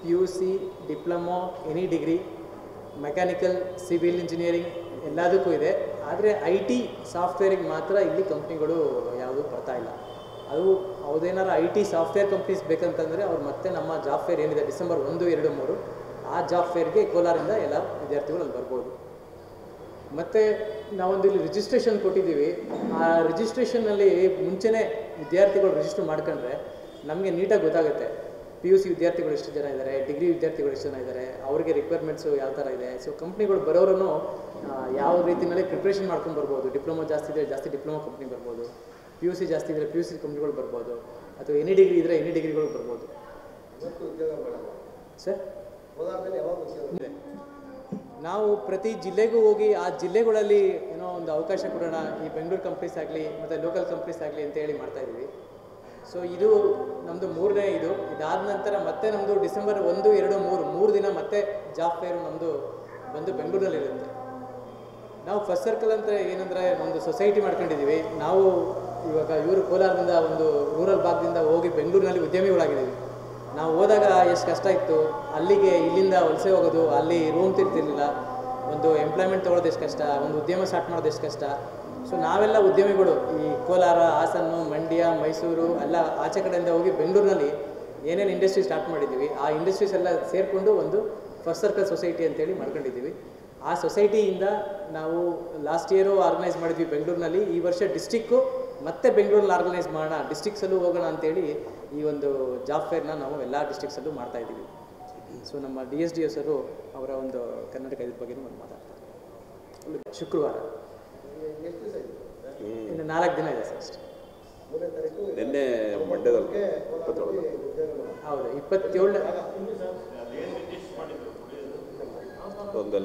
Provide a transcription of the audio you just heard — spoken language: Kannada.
PUC, diploma, any degree, mechanical, civil engineering ಎಲ್ಲದಕ್ಕೂ ಇದೆ. ಆದರೆ IT ಸಾಫ್ಟ್ವೇರಿಗೆ ಮಾತ್ರ ಇಲ್ಲಿ ಕಂಪ್ನಿಗಳು ಯಾವುದೂ ಬರ್ತಾ ಇಲ್ಲ. ಅದು ಅವ್ರದ್ದೇನಾರು IT ಸಾಫ್ಟ್ವೇರ್ ಕಂಪ್ನೀಸ್ ಬೇಕಂತಂದರೆ ಅವ್ರು ಮತ್ತೆ ನಮ್ಮ ಜಾಬ್ ಫೇರ್ ಏನಿದೆ ಡಿಸೆಂಬರ್ 1, 2, 3 ಆ ಜಾಬ್ ಫೇರ್ಗೆ ಕೋಲಾರಿಂದ ಎಲ್ಲ ವಿದ್ಯಾರ್ಥಿಗಳು ಅಲ್ಲಿ ಬರ್ಬೋದು. ಮತ್ತು ನಾವೊಂದು ಇಲ್ಲಿ ರಿಜಿಸ್ಟ್ರೇಷನ್ ಕೊಟ್ಟಿದ್ದೀವಿ. ಆ ರಿಜಿಸ್ಟ್ರೇಷನ್ನಲ್ಲಿ ಮುಂಚೆನೇ ವಿದ್ಯಾರ್ಥಿಗಳು ರಿಜಿಸ್ಟರ್ ಮಾಡ್ಕೊಂಡ್ರೆ ನಮಗೆ ನೀಟಾಗಿ ಗೊತ್ತಾಗುತ್ತೆ PUC ವಿದ್ಯಾರ್ಥಿಗಳು ಎಷ್ಟು ಜನ ಇದ್ದಾರೆ, ಡಿಗ್ರಿ ವಿದ್ಯಾರ್ಥಿಗಳು ಎಷ್ಟು ಜನ ಇದ್ದಾರೆ, ಅವ್ರಿಗೆ ರಿಕ್ವೈರ್ಮೆಂಟ್ಸು ಯಾವ ಥರ ಇದೆ. ಸೊ ಕಂಪ್ನಿಗಳು ಬರೋರು ಯಾವ ರೀತಿಯಲ್ಲಿ ಪ್ರಿಪ್ರೇಷನ್ ಮಾಡ್ಕೊಂಡು ಬರ್ಬೋದು. ಡಿಪ್ಲೊಮೊ ಜಾಸ್ತಿ ಇದ್ದರೆ ಜಾಸ್ತಿ ಡಿಪ್ಲೊಮೊ ಕಂಪ್ನಿ ಬರ್ಬೋದು, PUC ಜಾಸ್ತಿ ಇದ್ದರೆ PUC ಕಂಪ್ನಿಗಳು ಬರ್ಬೋದು, ಅಥವಾ ಎನಿ ಡಿಗ್ರಿ ಇದ್ದರೆ ಎನಿ ಡಿಗ್ರಿಗಳು ಬರ್ಬೋದು. ಸರ್, ನಾವು ಪ್ರತಿ ಜಿಲ್ಲೆಗೂ ಹೋಗಿ ಆ ಜಿಲ್ಲೆಗಳಲ್ಲಿ ಏನೋ ಒಂದು ಅವಕಾಶ ಕೊಡೋಣ, ಈ ಬೆಂಗಳೂರು ಕಂಪ್ನೀಸ್ ಆಗಲಿ ಮತ್ತು ಲೋಕಲ್ ಕಂಪ್ನೀಸ್ ಆಗಲಿ ಅಂತೇಳಿ ಮಾಡ್ತಾಯಿದ್ವಿ. ಸೊ ಇದು ನಮ್ಮದು 3ನೇ ಇದಾದ ನಂತರ ಮತ್ತೆ ನಮ್ಮದು ಡಿಸೆಂಬರ್ 1, 2, 3 ದಿನ ಮತ್ತೆ ಜಾಬ್ ಫೇರು ನಮ್ಮದು ಬಂದು ಬೆಂಗಳೂರಿನಲ್ಲಿರುತ್ತೆ. ನಾವು ಫಸ್ಟ್ ಸರ್ಕಲ್ ಅಂತ ಏನಂದರೆ ಒಂದು ಸೊಸೈಟಿ ಮಾಡ್ಕೊಂಡಿದ್ದೀವಿ. ನಾವು ಇವಾಗ ಇವರು ಕೋಲಾರದಿಂದ ಒಂದು ರೂರಲ್ ಭಾಗದಿಂದ ಹೋಗಿ ಬೆಂಗಳೂರಿನಲ್ಲಿ ಉದ್ಯಮಿಗಳಾಗಿದ್ದೀವಿ. ನಾವು ಹೋದಾಗ ಎಷ್ಟು ಕಷ್ಟ ಇತ್ತು, ಅಲ್ಲಿಗೆ ಇಲ್ಲಿಂದ ವಲಸೆ ಹೋಗೋದು, ಅಲ್ಲಿ ರೂಮ್ ತಿರ್ತಿರ್ಲಿಲ್ಲ, ಒಂದು ಎಂಪ್ಲಾಯ್ಮೆಂಟ್ ತೊಗೊಳೋದು ಎಷ್ಟು ಕಷ್ಟ, ಒಂದು ಉದ್ಯಮ ಸ್ಟಾರ್ಟ್ ಮಾಡೋದು ಎಷ್ಟು ಕಷ್ಟ. ಸೊ ನಾವೆಲ್ಲ ಉದ್ಯಮಿಗಳು ಈ ಕೋಲಾರ, ಹಾಸನ, ಮಂಡ್ಯ, ಮೈಸೂರು ಎಲ್ಲ ಆಚೆ ಕಡೆಯಿಂದ ಹೋಗಿ ಬೆಂಗಳೂರಿನಲ್ಲಿ ಏನೇನು ಇಂಡಸ್ಟ್ರಿ ಸ್ಟಾರ್ಟ್ ಮಾಡಿದ್ದೀವಿ ಆ ಇಂಡಸ್ಟ್ರೀಸ್ ಎಲ್ಲ ಸೇರಿಕೊಂಡು ಒಂದು ಫಸ್ಟ್ ಸರ್ಕಲ್ ಸೊಸೈಟಿ ಅಂತೇಳಿ ಮಾಡ್ಕೊಂಡಿದ್ದೀವಿ. ಆ ಸೊಸೈಟಿಯಿಂದ ನಾವು ಲಾಸ್ಟ್ ಇಯರು ಆರ್ಗನೈಸ್ ಮಾಡಿದ್ವಿ ಬೆಂಗಳೂರಿನಲ್ಲಿ. ಈ ವರ್ಷ ಡಿಸ್ಟಿಕ್ಕು ಮತ್ತೆ ಬೆಂಗಳೂರಲ್ಲಿ ಆರ್ಗನೈಸ್ ಮಾಡೋಣ, ಡಿಸ್ಟಿಕ್ಸಲ್ಲೂ ಹೋಗೋಣ ಅಂತೇಳಿ ಈ ಒಂದು ಜಾಬ್ ಫೇರ್ನ ನಾವು ಎಲ್ಲ ಡಿಸ್ಟ್ರಿಕ್ಸಲ್ಲೂ ಮಾಡ್ತಾಯಿದ್ದೀವಿ. ಸೊ ನಮ್ಮ DSDO ಸರು ಅವರ ಒಂದು ಕರ್ನಾಟಕ ಇದ್ರ ಬಗ್ಗೆ ಒಂದು ಮಾತಾಡ್ತಾರೆ. ಶುಕ್ರವಾರ ಇನ್ನು 4 ದಿನ ಇದೆ ಸರ್ ಅಷ್ಟೇ. ನಿನ್ನೆ ಮಂಡ್ಯದಲ್ಲಿ ಹೌದು 27